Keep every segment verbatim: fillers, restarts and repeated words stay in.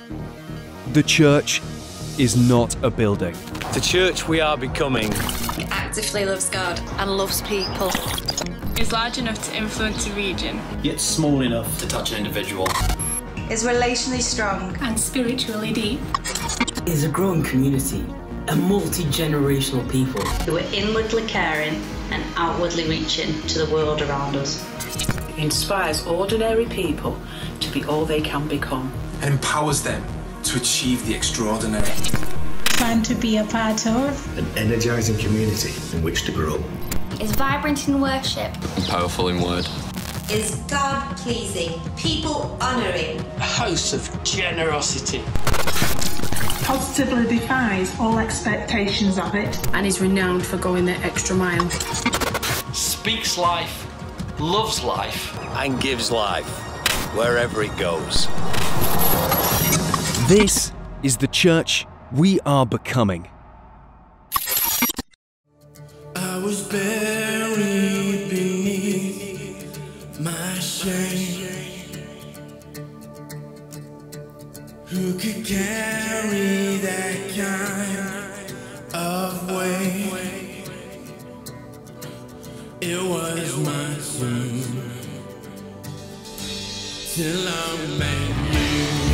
The church is not a building. The church we are becoming actively loves God and loves people. Is large enough to influence a region, yet small enough to touch an individual. Is relationally strong and spiritually deep. Is a growing community, a multi-generational people who are inwardly caring and outwardly reaching to the world around us. It inspires ordinary people to be all they can become. And empowers them to achieve the extraordinary. Fun to be a part of. An energising community in which to grow. Is vibrant in worship. And powerful in word. Is God-pleasing, people-honouring. A house of generosity. Positively defies all expectations of it. And is renowned for going the extra mile. Speaks life, loves life. And gives life, wherever it goes. This is the church we are becoming. I was buried beneath my shame. Who could carry that kind of weight? It was my tomb till I met you.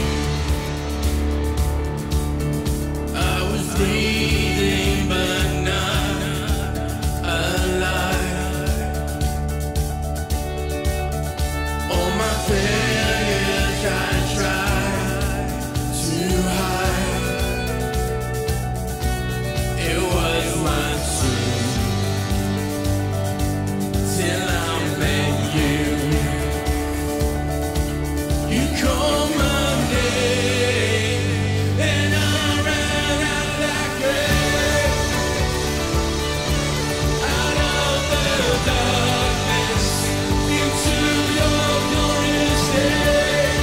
I was breathing but not alive. All my failures I tried to hide. It was my tomb till I met you. You called my name and I ran out like rain, out of the darkness into your glorious day.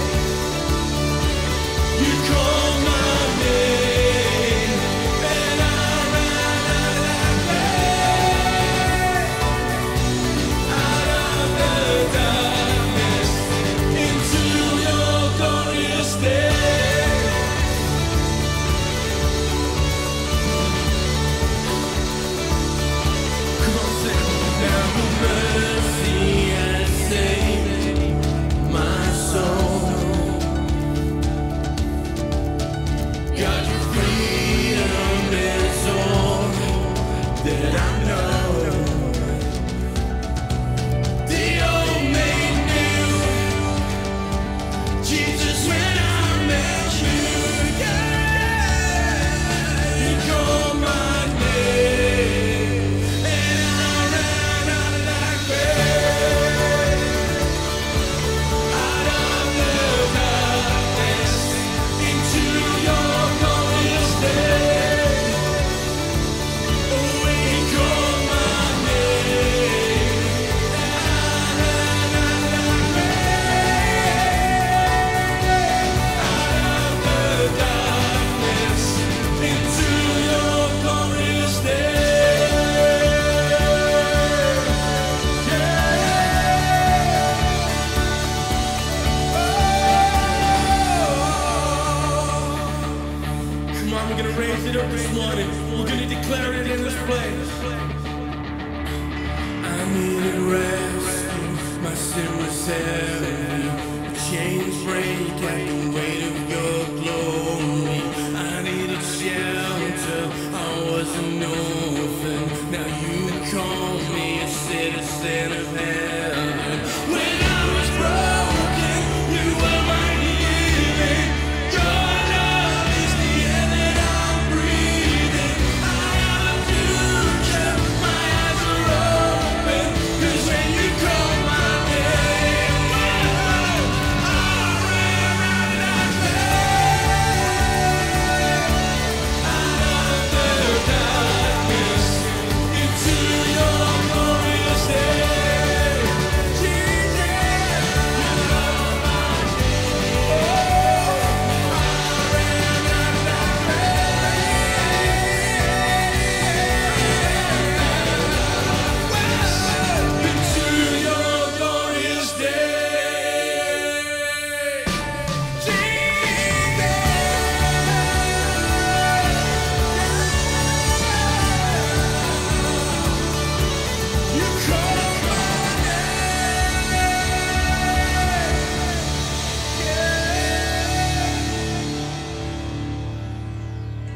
You called my name and I ran out like rain, out of the darkness into your glorious day. Come on, sing. Now mercy has saved my soul. God, your freedom is all that I know. The old made new, Jesus, when I met you, yeah, you called my name, and I ran out like rain, out of the darkness into your glorious day. Oh, you called my name, and I ran out like darkness into your glorious day. Come on, we're gonna raise it up this morning. We're gonna declare it in this place. I needed rest, my sin was heavy. Chains break at the weight of your glory. I needed shelter, I was an orphan. Now you call me a citizen of heaven. When I was broken, you were my healing. Your love is the air that I'm breathing. I have a future, my eyes are open. 'Cause when you call my name, oh, I ran out like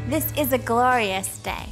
This is a glorious day,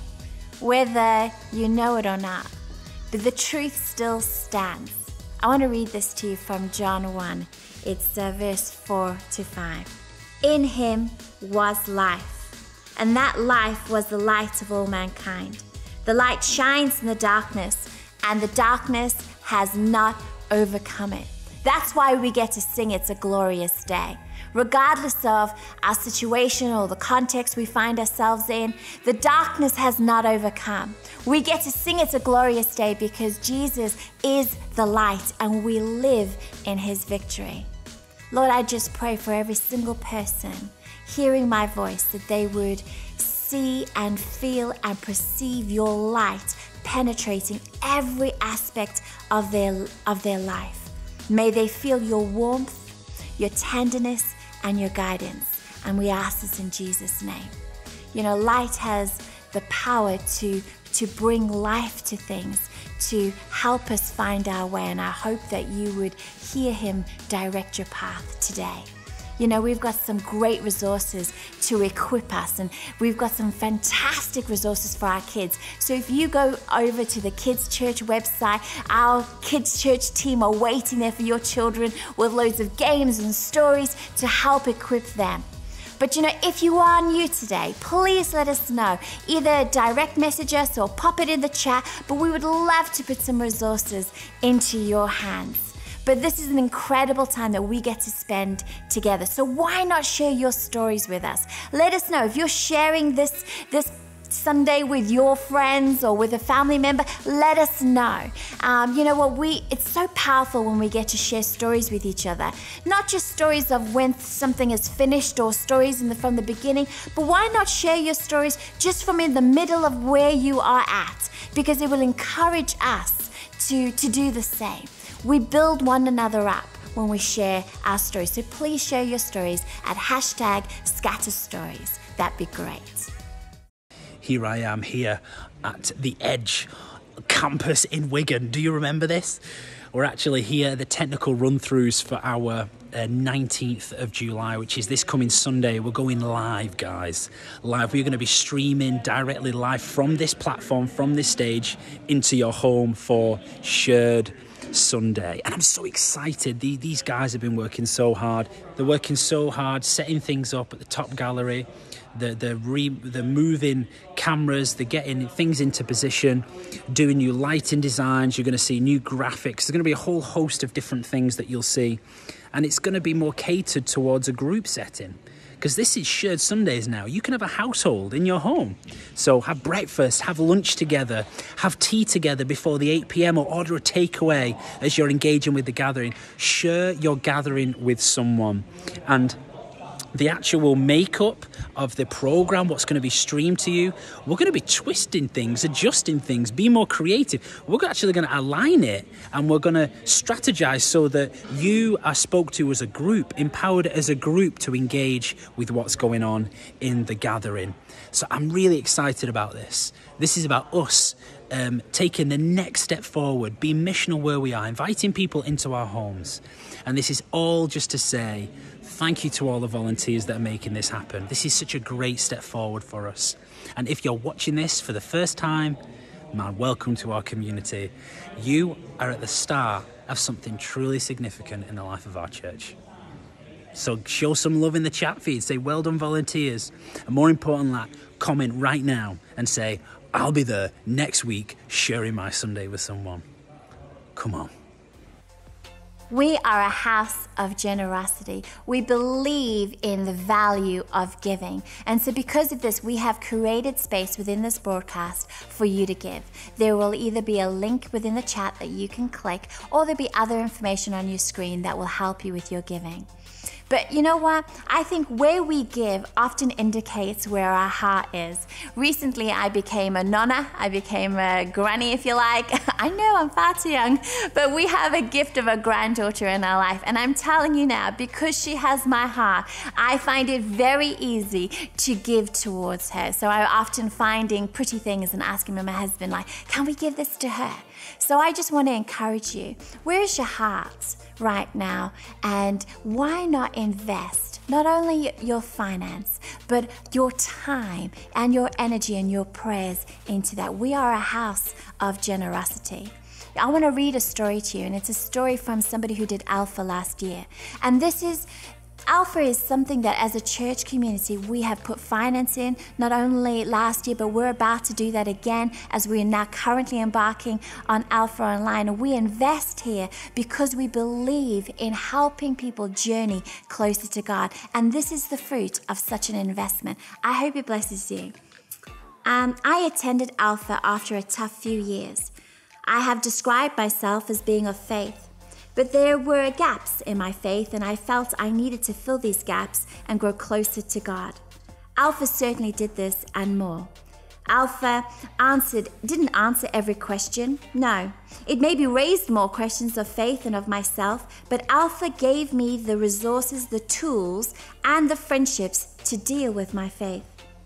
whether you know it or not, but the truth still stands. I want to read this to you from John one. It's uh, verse four to five. In him was life, and that life was the light of all mankind. The light shines in the darkness, and the darkness has not overcome it. That's why we get to sing It's a Glorious Day. Regardless of our situation or the context we find ourselves in, the darkness has not overcome. We get to sing It's a Glorious Day because Jesus is the light and we live in his victory. Lord, I just pray for every single person hearing my voice that they would see and feel and perceive your light penetrating every aspect of their, of their life. May they feel your warmth, your tenderness, and your guidance. And we ask this in Jesus' name. You know, light has the power to, to bring life to things, to help us find our way. And I hope that you would hear him direct your path today. You know, we've got some great resources to equip us, and we've got some fantastic resources for our kids. So if you go over to the Kids Church website, our Kids Church team are waiting there for your children with loads of games and stories to help equip them. But you know, if you are new today, please let us know. Either direct message us or pop it in the chat, but we would love to put some resources into your hands. But this is an incredible time that we get to spend together. So why not share your stories with us? Let us know if you're sharing this, this Sunday with your friends or with a family member. Let us know. Um, you know what? We it's so powerful when we get to share stories with each other. Not just stories of when something is finished or stories in the, from the beginning, but why not share your stories just from in the middle of where you are at? Because it will encourage us to, to do the same. We build one another up when we share our stories. So please share your stories at hashtag scatter stories. That'd be great. Here I am here at the Edge campus in Wigan. Do you remember this? We're actually here at the technical run-throughs for our uh, nineteenth of July, which is this coming Sunday. We're going live, guys. Live. We're going to be streaming directly live from this platform, from this stage, into your home for Shared Sunday. And I'm so excited. The, these guys have been working so hard. They're working so hard, setting things up at the top gallery. They're, they're, re, they're moving cameras, they're getting things into position, doing new lighting designs. You're going to see new graphics. There's going to be a whole host of different things that you'll see. And it's going to be more catered towards a group setting. Because this is Shared Sundays now. You can have a household in your home. So have breakfast, have lunch together, have tea together before the eight p m or order a takeaway as you're engaging with the gathering. Share your gathering with someone. And the actual makeup of the program, what's going to be streamed to you, we're going to be twisting things, adjusting things, be more creative. We're actually going to align it and we're going to strategize so that you are spoke to as a group, empowered as a group to engage with what's going on in the gathering. So I'm really excited about this. This is about us um, taking the next step forward, being missional where we are, inviting people into our homes. And this is all just to say, thank you to all the volunteers that are making this happen. This is such a great step forward for us. And if you're watching this for the first time, man, welcome to our community. You are at the start of something truly significant in the life of our church. So show some love in the chat feed. Say, well done, volunteers. And more important than that, comment right now and say, I'll be there next week sharing my Sunday with someone. Come on. We are a house of generosity. We believe in the value of giving. And so because of this, we have created space within this broadcast for you to give. There will either be a link within the chat that you can click, or there'll be other information on your screen that will help you with your giving. But you know what? I think where we give often indicates where our heart is. Recently, I became a nonna. I became a granny, if you like. I know I'm far too young, but we have a gift of a granddaughter in our life. And I'm telling you now, because she has my heart, I find it very easy to give towards her. So I'm often finding pretty things and asking my husband, like, can we give this to her? So I just want to encourage you. Where is your heart right now? And why not invest not only your finance, but your time and your energy and your prayers into that. We are a house of generosity. I want to read a story to you, and it's a story from somebody who did Alpha last year. And this is, Alpha is something that as a church community we have put finance in, not only last year, but we're about to do that again as we are now currently embarking on Alpha Online. And we invest here because we believe in helping people journey closer to God. And this is the fruit of such an investment. I hope it blesses you. Um, I attended Alpha after a tough few years. I have described myself as being of faith, but there were gaps in my faith, and I felt I needed to fill these gaps and grow closer to God. Alpha certainly did this and more. Alpha answered, didn't answer every question. No, it maybe raised more questions of faith and of myself, but Alpha gave me the resources, the tools, and the friendships to deal with my faith.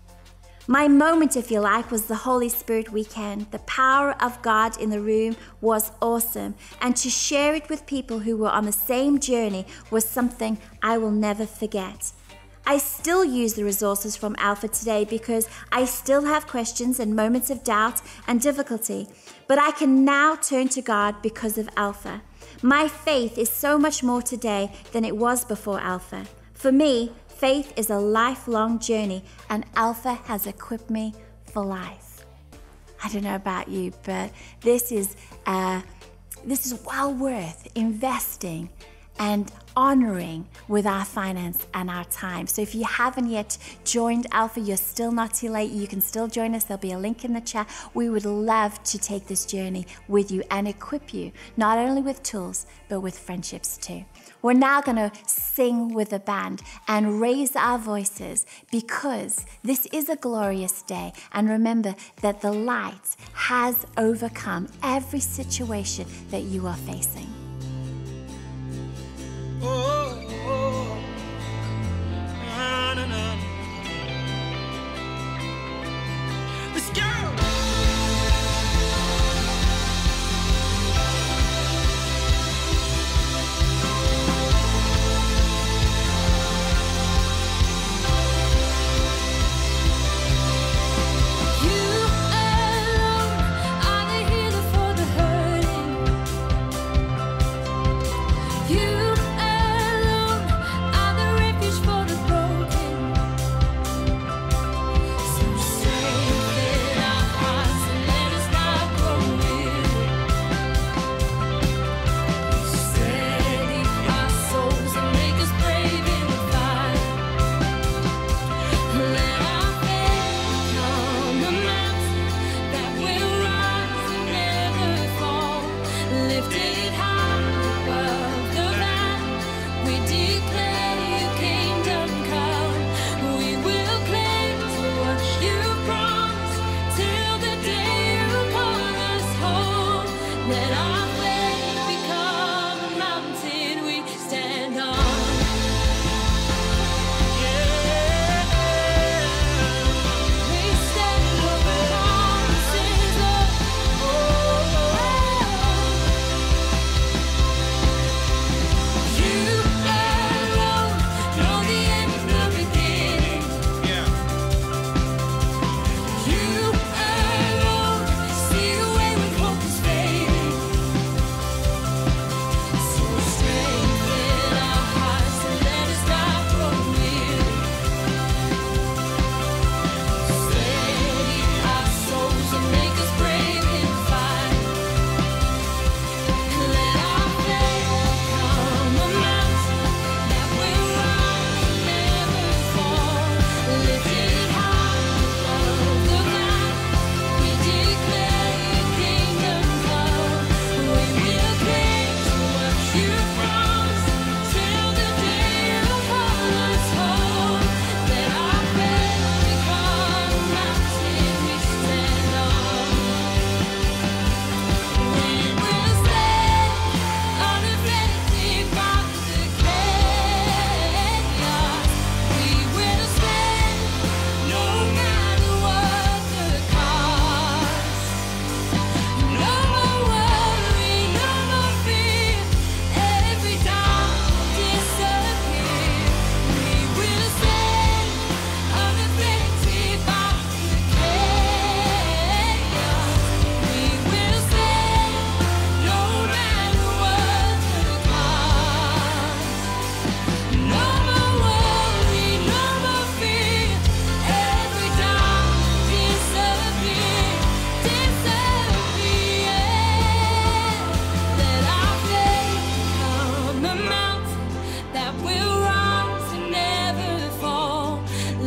My moment, if you like, was the Holy Spirit weekend. The power of God in the room was awesome, and to share it with people who were on the same journey was something I will never forget. I still use the resources from Alpha today because I still have questions and moments of doubt and difficulty, but I can now turn to God because of Alpha. My faith is so much more today than it was before Alpha. For me, faith is a lifelong journey, and Alpha has equipped me for life. I don't know about you, but this is uh, this is well worth investing and honoring with our finance and our time. So if you haven't yet joined Alpha, you're still not too late. You can still join us. There'll be a link in the chat. We would love to take this journey with you and equip you, not only with tools, but with friendships too. We're now going to sing with the band and raise our voices because this is a glorious day. And remember that the light has overcome every situation that you are facing. Oh, oh, na, na, na. Let's go! You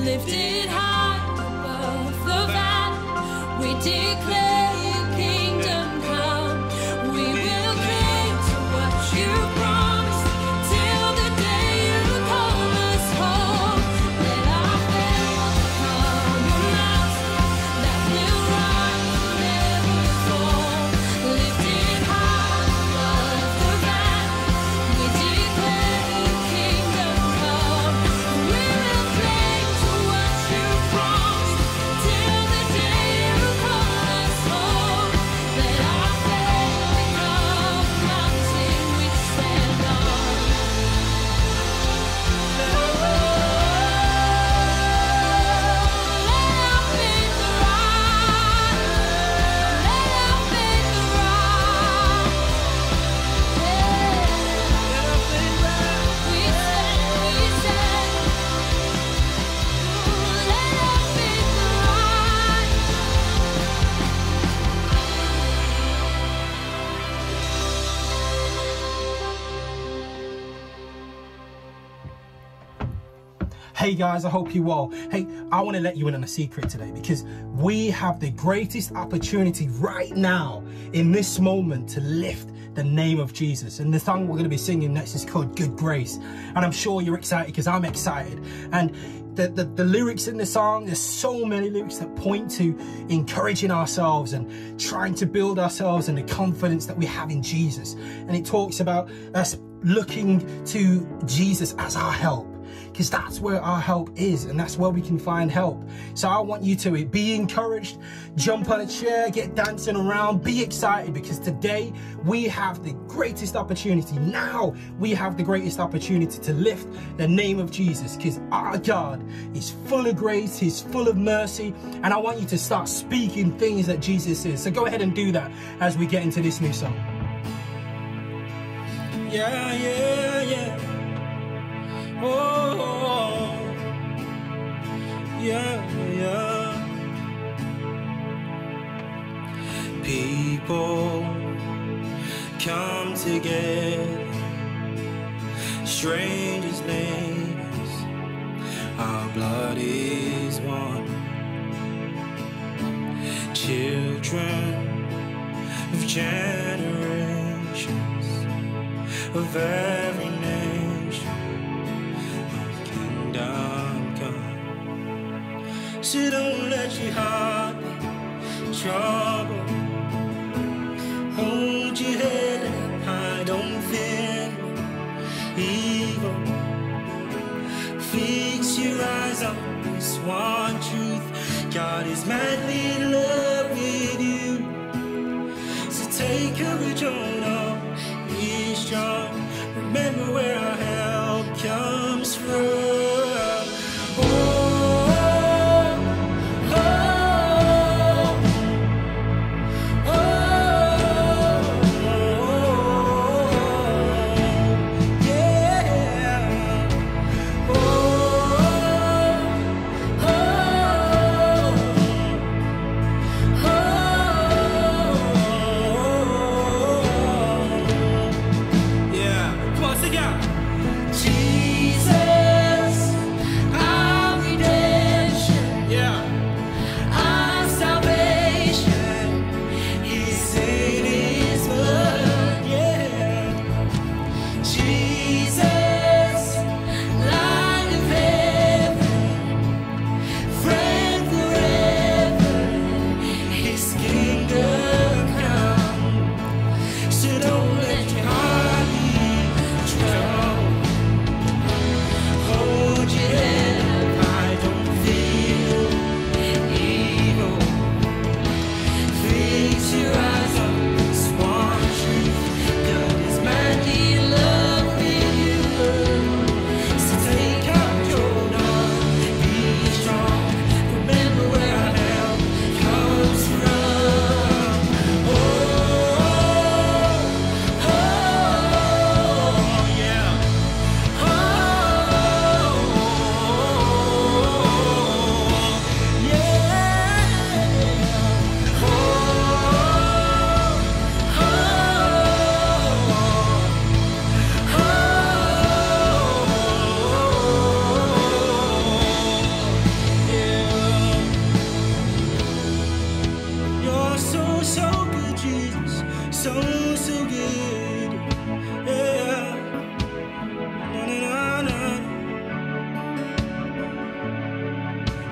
lifted high above the van. We declare your kingdom come. We will cling to what you promised till the day you call us home. Let our faith become a mountain that will rise and never fall. Lifted high above the van, we declare your kingdom come. We will cling to what you promised till the day you call us home. Let our faith become a mountain we stand on. Let our faith rise. Let our faith rise. Let our faith rise. We stand, we stand. Let our faith rise. Hey guys, I hope you well. Hey, I want to let you in on a secret today because we have the greatest opportunity right now in this moment to lift the name of Jesus. And the song we're going to be singing next is called Good Grace. And I'm sure you're excited because I'm excited. And the, the, the lyrics in the song, there's so many lyrics that point to encouraging ourselves and trying to build ourselves and the confidence that we have in Jesus. And it talks about us looking to Jesus as our help, because that's where our help is and that's where we can find help. So I want you to be encouraged, jump on a chair, get dancing around, be excited, because today we have the greatest opportunity. Now we have the greatest opportunity to lift the name of Jesus, because our God is full of grace, he's full of mercy, and I want you to start speaking things that Jesus is. So go ahead and do that as we get into this new song. Yeah, yeah, yeah. Oh, yeah, yeah. People come together, strangers, neighbors, our blood is one. Children of generations, of every nation, come. So don't let your heart be troubled. Hold your head up high, don't fear evil. Fix your eyes on this one truth: God is madly in love with you. So take courage on up, be strong. Remember where our help comes from.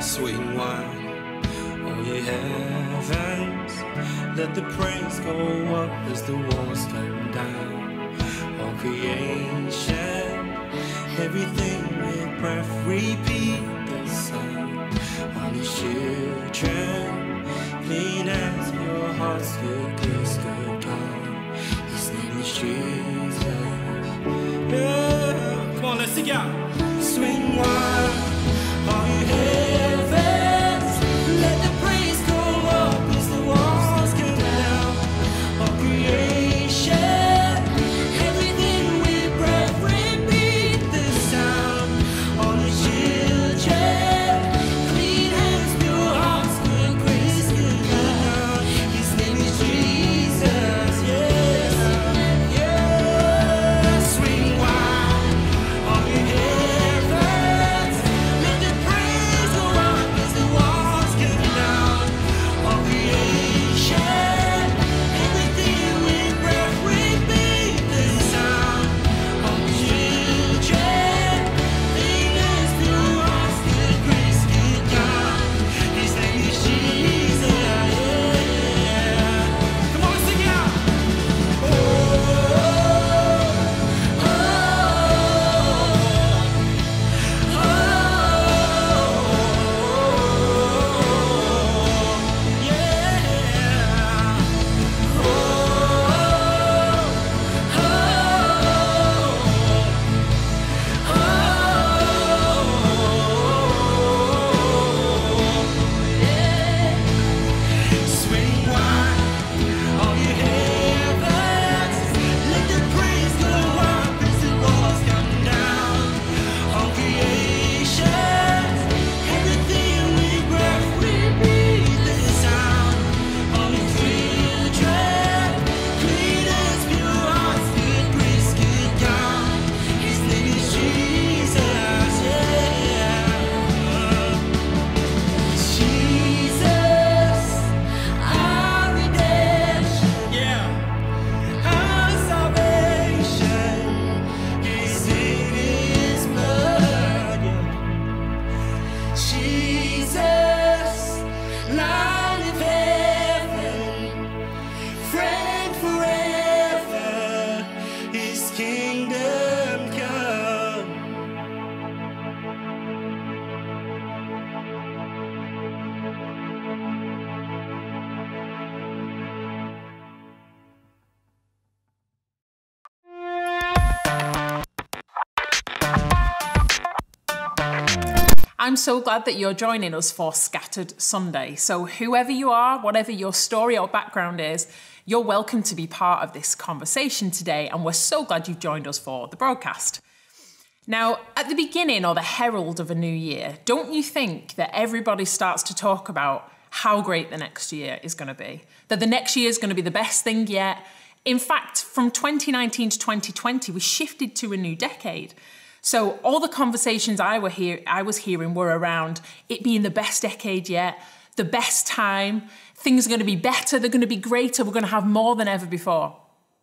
Sweet wine, oh ye heavens, let the praise go up as the walls come down. All creation, everything with breath, repeat the sound. All these children, clean as your heart's good, grace, good God. His name is Jesus. Yeah. Come on, let's sing out. Sweet wine, all you heavens, let the praise go up as the walls come down. All creation, everything with breath, repeat the sound. All the children, clean hands, pure hearts, good grace, good God. His name is Jesus, yeah, yeah. Sweet wine, all you heavens, let the praise go up as the walls come down. All creation, everything with breath, repeat the sound. All the children, clean hands, pure hearts, good grace, good God. His name is Jesus, yeah. Come on, sing it out. Oh, oh, oh, yeah. Sweet wine, all you heavens, let the praise go up as the walls come down. All creation, everything with breath, repeat the sound. All the children, clean as pure hearts, good grace, good God. His name is Jesus, yeah. Jesus, our redemption, yeah. Our salvation is in His blood, yeah. Jesus, Light of heaven, friend forever, His kingdom come. I'm so glad that you're joining us for Scattered Sunday. So whoever you are, whatever your story or background is, you're welcome to be part of this conversation today, and we're so glad you've joined us for the broadcast. Now, at the beginning or the herald of a new year, don't you think that everybody starts to talk about how great the next year is going to be? That the next year is going to be the best thing yet? In fact, from twenty nineteen to twenty twenty, we shifted to a new decade. So all the conversations I were hear I was hearing were around it being the best decade yet, the best time, things are going to be better, they're going to be greater, we're going to have more than ever before.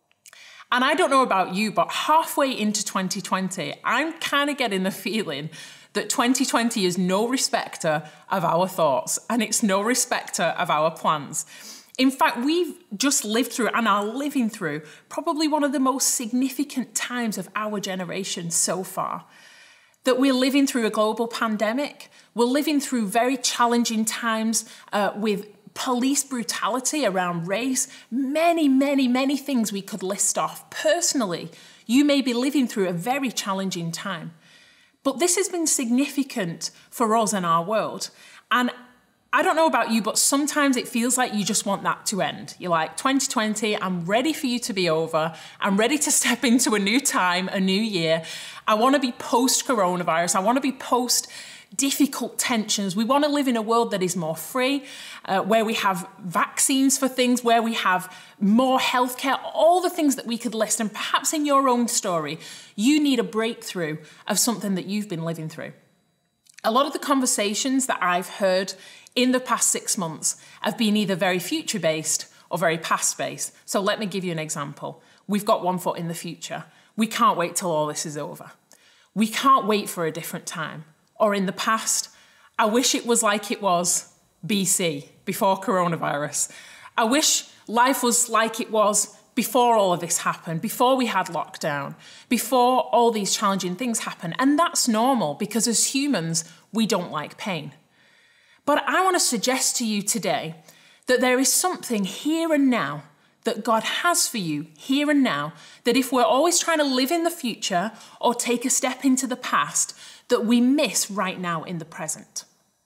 And I don't know about you, but halfway into twenty twenty, I'm kind of getting the feeling that twenty twenty is no respecter of our thoughts, and it's no respecter of our plans. In fact, we've just lived through and are living through probably one of the most significant times of our generation so far. That we're living through a global pandemic, we're living through very challenging times uh, with police brutality around race, many, many, many things we could list off. Personally, you may be living through a very challenging time. But this has been significant for us and our world. And I don't know about you, but sometimes it feels like you just want that to end. You're like, twenty twenty, I'm ready for you to be over. I'm ready to step into a new time, a new year. I want to be post-coronavirus. I want to be post-difficult tensions. We want to live in a world that is more free, uh, where we have vaccines for things, where we have more healthcare, all the things that we could list. And perhaps in your own story, you need a breakthrough of something that you've been living through. A lot of the conversations that I've heard in the past six months have been either very future-based or very past-based. So let me give you an example. We've got one foot in the future. We can't wait till all this is over. We can't wait for a different time. Or in the past, I wish it was like it was B C, before coronavirus. I wish life was like it was before all of this happened, before we had lockdown, before all these challenging things happened. And that's normal because as humans, we don't like pain. But I want to suggest to you today that there is something here and now that God has for you here and now, that if we're always trying to live in the future or take a step into the past, that we miss right now in the present.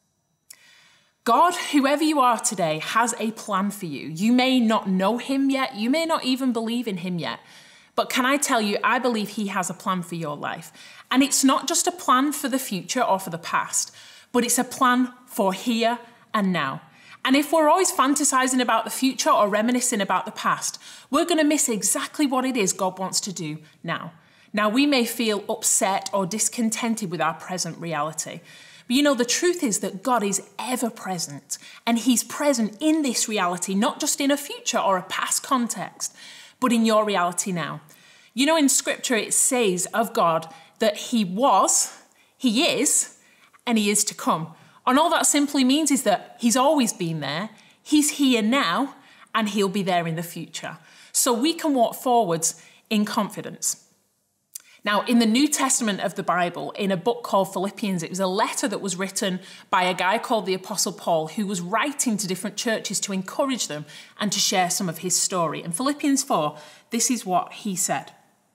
God, whoever you are today, has a plan for you. You may not know him yet. You may not even believe in him yet. But can I tell you, I believe he has a plan for your life. And it's not just a plan for the future or for the past, but it's a plan for here and now. And if we're always fantasizing about the future or reminiscing about the past, we're going to miss exactly what it is God wants to do now. Now, we may feel upset or discontented with our present reality. But you know, the truth is that God is ever present, and he's present in this reality, not just in a future or a past context, but in your reality now. You know, in scripture, it says of God that he was, he is, and he is to come. And all that simply means is that he's always been there, he's here now, and he'll be there in the future. So we can walk forwards in confidence. Now, in the New Testament of the Bible, in a book called Philippians, it was a letter that was written by a guy called the Apostle Paul, who was writing to different churches to encourage them and to share some of his story. In Philippians four, this is what he said.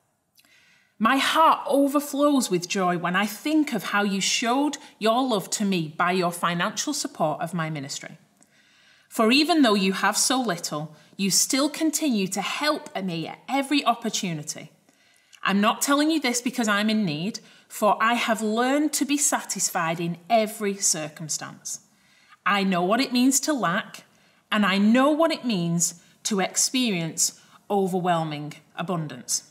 My heart overflows with joy when I think of how you showed your love to me by your financial support of my ministry. For even though you have so little, you still continue to help me at every opportunity. I'm not telling you this because I'm in need, for I have learned to be satisfied in every circumstance. I know what it means to lack, and I know what it means to experience overwhelming abundance.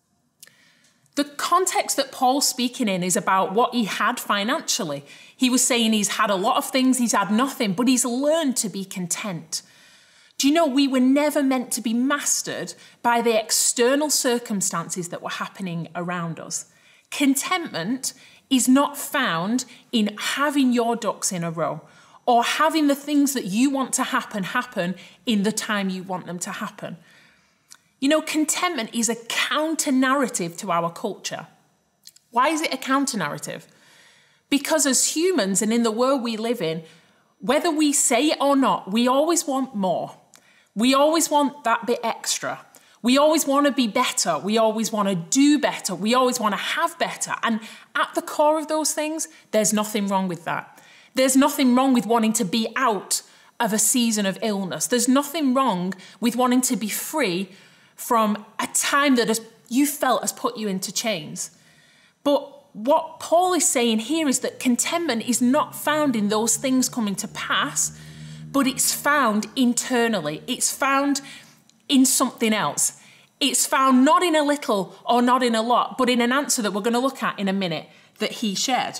The context that Paul's speaking in is about what he had financially. He was saying he's had a lot of things, he's had nothing, but he's learned to be content. Do you know, we were never meant to be mastered by the external circumstances that were happening around us. Contentment is not found in having your ducks in a row or having the things that you want to happen happen in the time you want them to happen. You know, contentment is a counter-narrative to our culture. Why is it a counter-narrative? Because as humans and in the world we live in, whether we say it or not, we always want more. We always want that bit extra. We always want to be better. We always want to do better. We always want to have better. And at the core of those things, there's nothing wrong with that. There's nothing wrong with wanting to be out of a season of illness. There's nothing wrong with wanting to be free from a time that has, you felt has put you into chains. But what Paul is saying here is that contentment is not found in those things coming to pass, but it's found internally. It's found in something else. It's found not in a little or not in a lot, but in an answer that we're going to look at in a minute that he shared.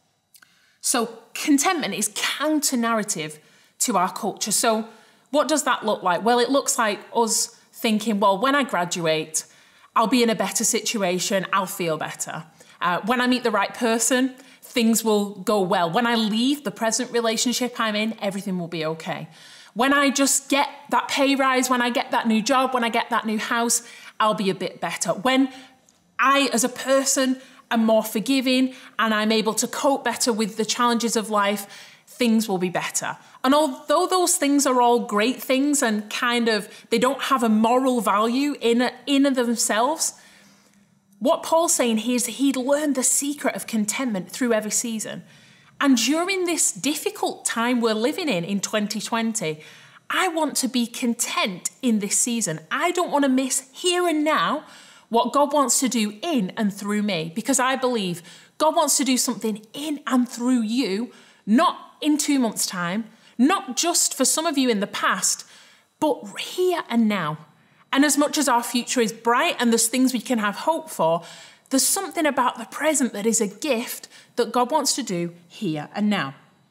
So contentment is counter-narrative to our culture. So what does that look like? Well, it looks like us thinking, well, when I graduate, I'll be in a better situation, I'll feel better. Uh, when I meet the right person, things will go well. When I leave the present relationship I'm in, everything will be okay. When I just get that pay rise, when I get that new job, when I get that new house, I'll be a bit better. When I, as a person, am more forgiving and I'm able to cope better with the challenges of life, things will be better. And although those things are all great things and kind of, they don't have a moral value in, in and themselves, what Paul's saying here is that he'd learned the secret of contentment through every season. And during this difficult time we're living in, in twenty twenty, I want to be content in this season. I don't want to miss here and now what God wants to do in and through me, because I believe God wants to do something in and through you, not in two months' time, not just for some of you in the past, but here and now. And as much as our future is bright and there's things we can have hope for, there's something about the present that is a gift that God wants to do here and now.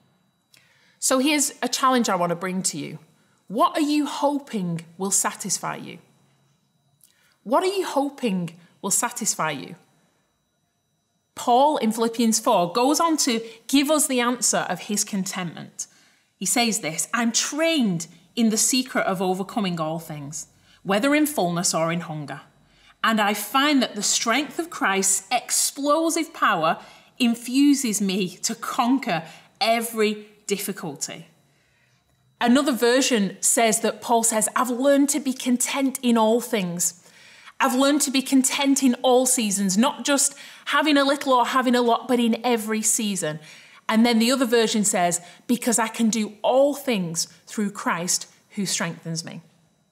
So here's a challenge I want to bring to you. What are you hoping will satisfy you? What are you hoping will satisfy you? Paul in Philippians four goes on to give us the answer of his contentment. He says this, I'm trained in the secret of overcoming all things, whether in fullness or in hunger. And I find that the strength of Christ's explosive power infuses me to conquer every difficulty. Another version says that Paul says, I've learned to be content in all things. I've learned to be content in all seasons, not just having a little or having a lot, but in every season. And then the other version says, because I can do all things through Christ who strengthens me.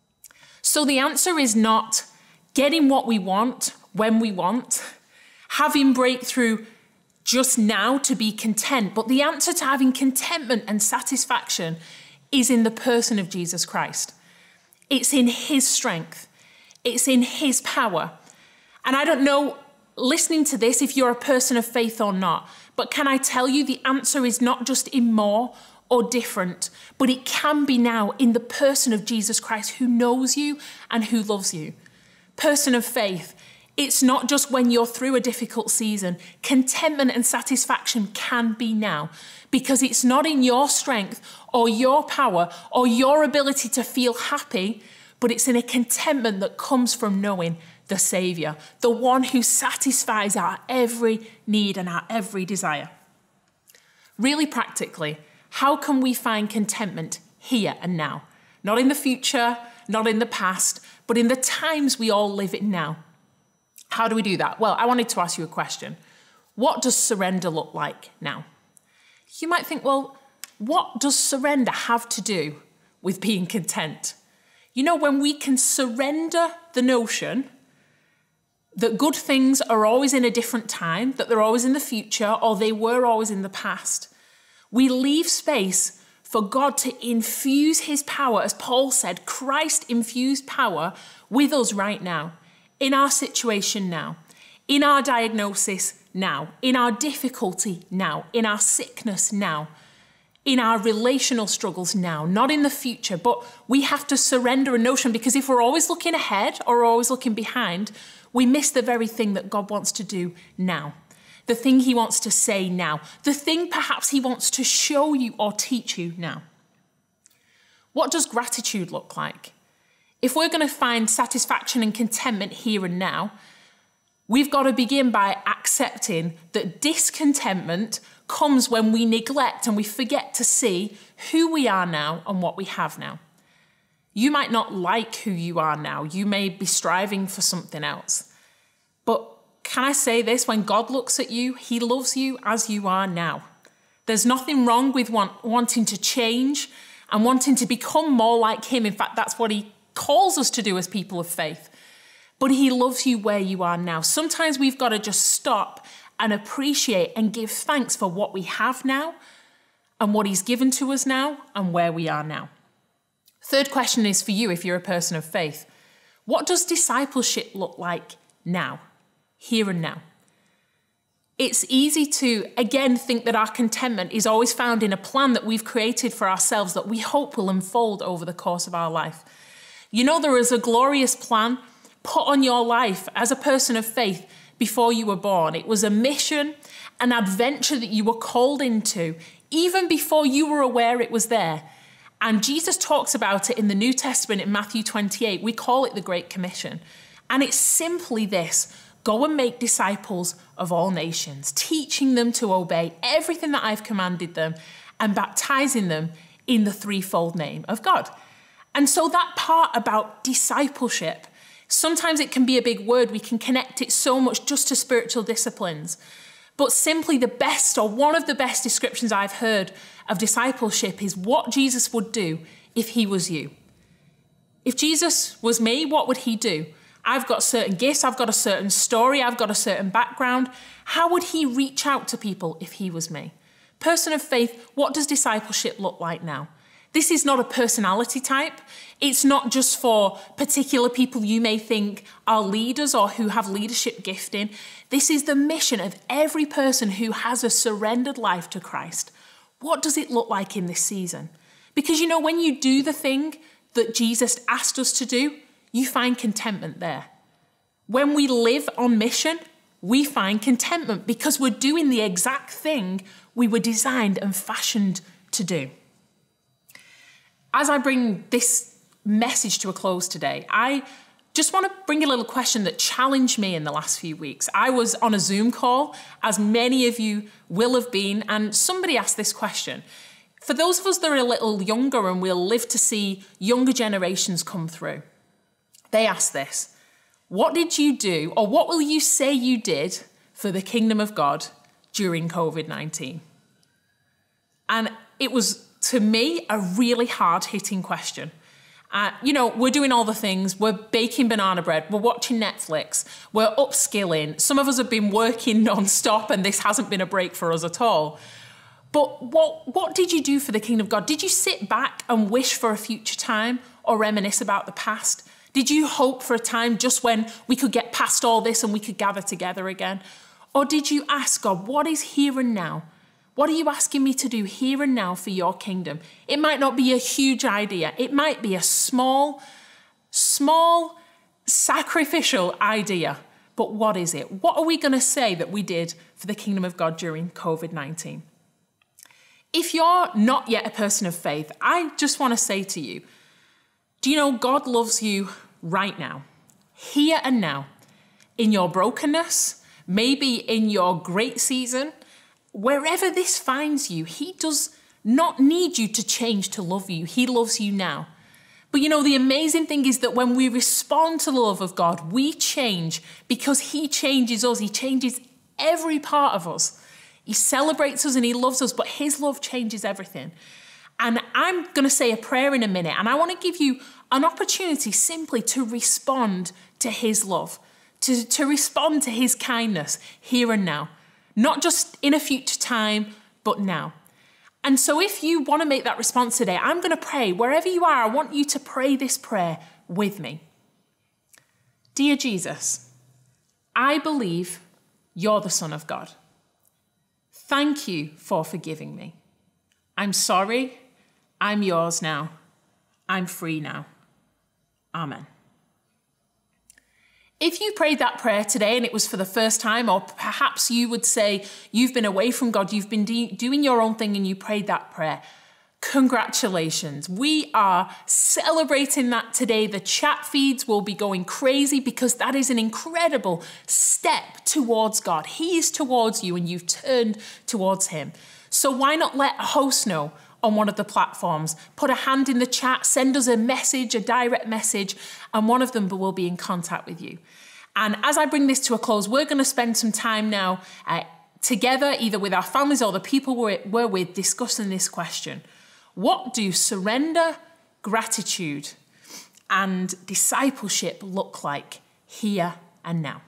So the answer is not getting what we want when we want, having breakthrough just now to be content, but the answer to having contentment and satisfaction is in the person of Jesus Christ. It's in his strength. It's in his power. And I don't know, listening to this, if you're a person of faith or not, but can I tell you the answer is not just in more or different, but it can be now in the person of Jesus Christ who knows you and who loves you. Person of faith, it's not just when you're through a difficult season. Contentment and satisfaction can be now, because it's not in your strength or your power or your ability to feel happy, but it's in a contentment that comes from knowing the Saviour, the one who satisfies our every need and our every desire. Really practically, how can we find contentment here and now? Not in the future, not in the past, but in the times we all live in now. How do we do that? Well, I wanted to ask you a question. What does surrender look like now? You might think, well, what does surrender have to do with being content? You know, when we can surrender the notion that good things are always in a different time, that they're always in the future, or they were always in the past, we leave space for God to infuse his power, as Paul said, Christ-infused power with us right now, in our situation now, in our diagnosis now, in our difficulty now, in our sickness now, in our relational struggles now, not in the future, but we have to surrender a notion, because if we're always looking ahead or always looking behind, we miss the very thing that God wants to do now, the thing he wants to say now, the thing perhaps he wants to show you or teach you now. What does gratitude look like? If we're going to find satisfaction and contentment here and now, we've got to begin by accepting that discontentment comes when we neglect and we forget to see who we are now and what we have now. You might not like who you are now. You may be striving for something else. But can I say this? When God looks at you, he loves you as you are now. There's nothing wrong with want, wanting to change and wanting to become more like him. In fact, that's what he calls us to do as people of faith. But he loves you where you are now. Sometimes we've got to just stop and appreciate and give thanks for what we have now and what he's given to us now and where we are now. Third question is for you if you're a person of faith. What does discipleship look like now, here and now? It's easy to, again, think that our contentment is always found in a plan that we've created for ourselves that we hope will unfold over the course of our life. You know, there is a glorious plan put on your life as a person of faith before you were born. It was a mission, an adventure that you were called into, even before you were aware it was there. And Jesus talks about it in the New Testament in Matthew twenty-eight. We call it the Great Commission. And it's simply this: go and make disciples of all nations, teaching them to obey everything that I've commanded them and baptizing them in the threefold name of God. And so that part about discipleship, sometimes it can be a big word. We can connect it so much just to spiritual disciplines. But simply the best, or one of the best descriptions I've heard of discipleship is what Jesus would do if he was you. If Jesus was me, what would he do? I've got certain gifts, I've got a certain story, I've got a certain background. How would he reach out to people if he was me? Person of faith, what does discipleship look like now? This is not a personality type. It's not just for particular people you may think are leaders or who have leadership gifting. This is the mission of every person who has a surrendered life to Christ. What does it look like in this season? Because you know, when you do the thing that Jesus asked us to do, you find contentment there. When we live on mission, we find contentment because we're doing the exact thing we were designed and fashioned to do. As I bring this message to a close today, I just want to bring a little question that challenged me in the last few weeks. I was on a Zoom call, as many of you will have been, and somebody asked this question. For those of us that are a little younger and will live to see younger generations come through, they asked this: what did you do, or what will you say you did for the kingdom of God during COVID nineteen? And it was, to me, a really hard-hitting question. Uh, you know, we're doing all the things. We're baking banana bread. We're watching Netflix. We're upskilling. Some of us have been working non-stop, and this hasn't been a break for us at all. But what, what did you do for the kingdom of God? Did you sit back and wish for a future time or reminisce about the past? Did you hope for a time just when we could get past all this and we could gather together again? Or did you ask God, what is here and now? What are you asking me to do here and now for your kingdom? It might not be a huge idea. It might be a small, small, sacrificial idea. But what is it? What are we going to say that we did for the kingdom of God during COVID nineteen? If you're not yet a person of faith, I just want to say to you, do you know God loves you right now, here and now, in your brokenness, maybe in your great season, wherever this finds you. He does not need you to change to love you. He loves you now. But you know, the amazing thing is that when we respond to the love of God, we change because he changes us. He changes every part of us. He celebrates us and he loves us, but his love changes everything. And I'm going to say a prayer in a minute, and I want to give you an opportunity simply to respond to his love, to, to respond to his kindness here and now. Not just in a future time, but now. And so if you want to make that response today, I'm going to pray. Wherever you are, I want you to pray this prayer with me. Dear Jesus, I believe you're the Son of God. Thank you for forgiving me. I'm sorry. I'm yours now. I'm free now. Amen. If you prayed that prayer today and it was for the first time, or perhaps you would say you've been away from God, you've been de- doing your own thing and you prayed that prayer, congratulations. We are celebrating that today. The chat feeds will be going crazy because that is an incredible step towards God. He is towards you and you've turned towards him. So why not let a host know on one of the platforms? Put a hand in the chat, send us a message, a direct message, and one of them will be in contact with you. And as I bring this to a close, we're going to spend some time now uh, together, either with our families or the people we're, we're with, discussing this question. What do surrender, gratitude, and discipleship look like here and now?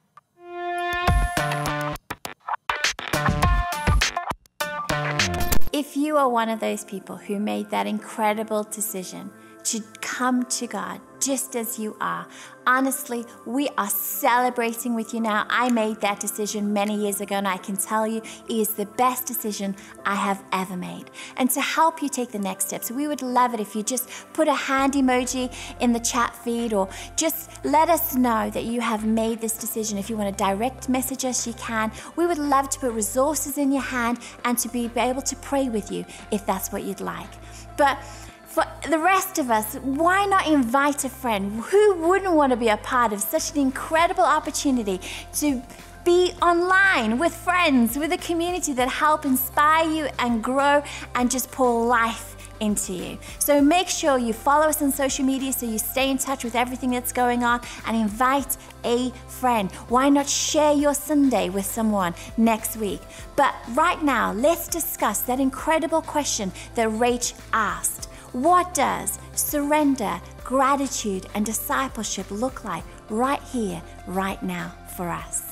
If you are one of those people who made that incredible decision to come to God just as you are, honestly, we are celebrating with you now. I made that decision many years ago, and I can tell you it is the best decision I have ever made. And to help you take the next steps, we would love it if you just put a hand emoji in the chat feed, or just let us know that you have made this decision. If you want to direct message us, you can. We would love to put resources in your hand and to be able to pray with you if that's what you'd like. But for the rest of us, why not invite a friend? Who wouldn't want to be a part of such an incredible opportunity to be online with friends, with a community that help inspire you and grow and just pour life into you? So make sure you follow us on social media so you stay in touch with everything that's going on, and invite a friend. Why not share your Sunday with someone next week? But right now, let's discuss that incredible question that Rach asked. What does surrender, gratitude, and discipleship look like right here, right now for us?